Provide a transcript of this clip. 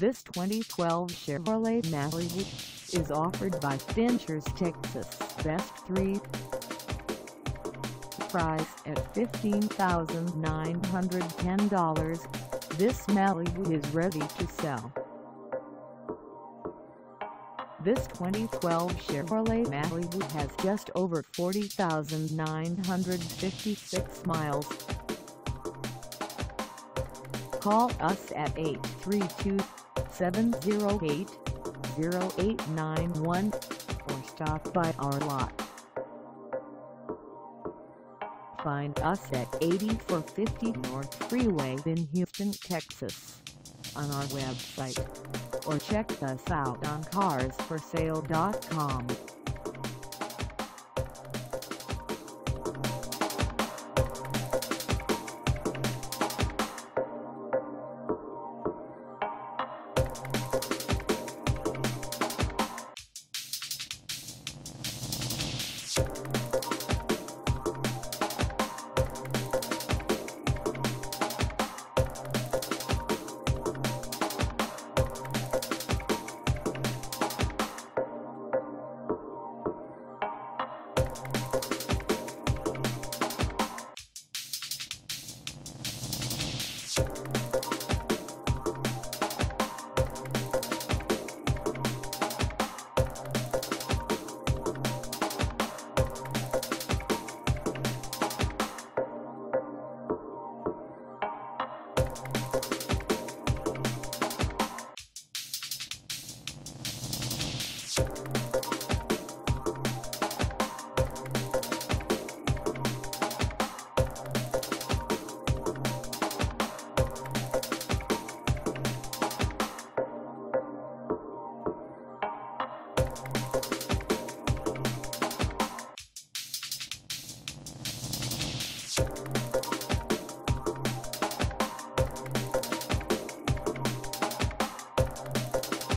This 2012 Chevrolet Malibu is offered by Finchers, Texas Best 3. Price at $15,910, this Malibu is ready to sell. This 2012 Chevrolet Malibu has just over 40,956 miles. Call us at 832-708-0891 or stop by our lot. Find us at 8450 North Freeway in Houston, Texas, on our website, or check us out on carsforsale.com.